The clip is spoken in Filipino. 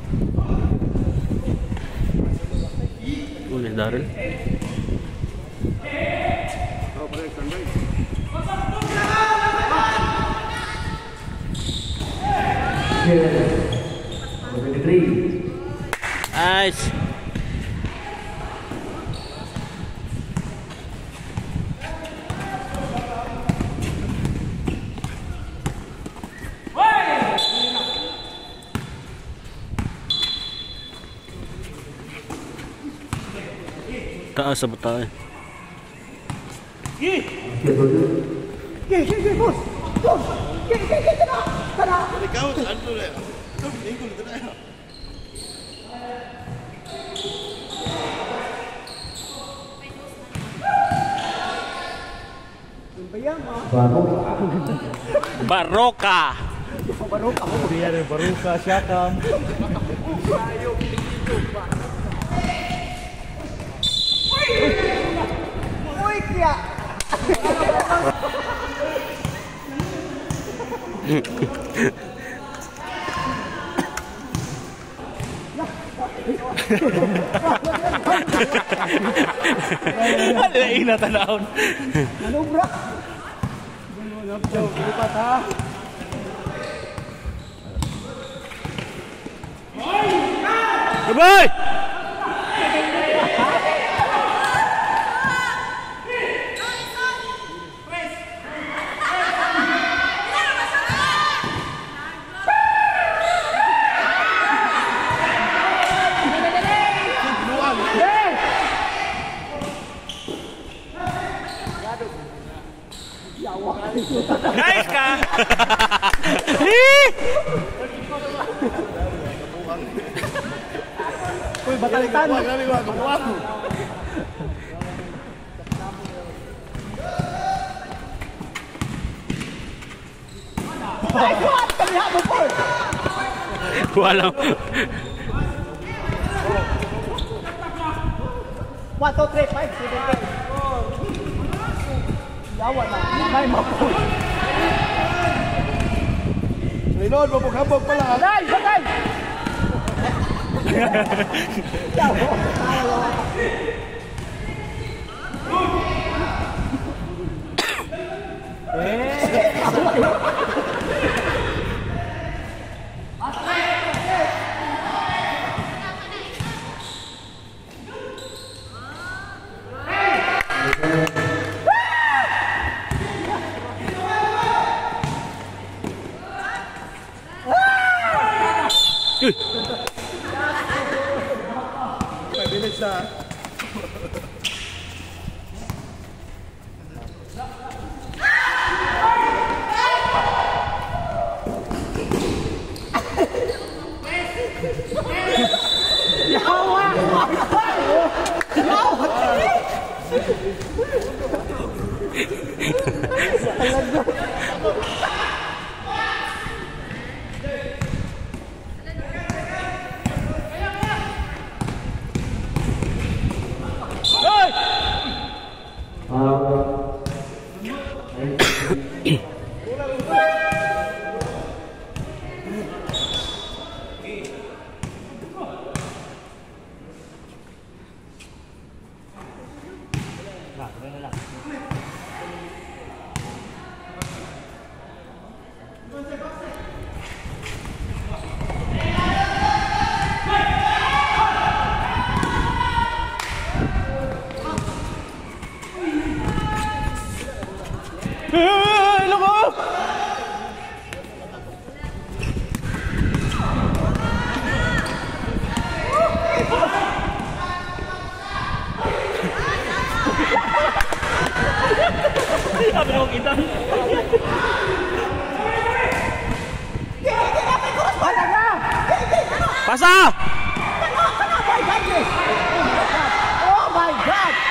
Ulit Darren. Nice. Taas sa bata eh. Bos! Bos! Tara! Ikaw, saan to rin? Linggo nito na yun. Baroka. Baroka mo. Dia ada Baroka, Syakam. Uy, kaya! Ada ina tanahon. Manubra! Jauh, lupa tak? Boy! Guys ka. Uy, batalitan! Wag kami, wag. Kapuan. Ay, what? Kaliha mo po! Walang. 1, 2, 3, 5, 7, 8. Yawa na. May mapo. Linod, mabog-habog pala. Batay! Batay! Yawa. May bilis na. Yawa! Yawa! Sabi mo kita. Oh Pasa! my God!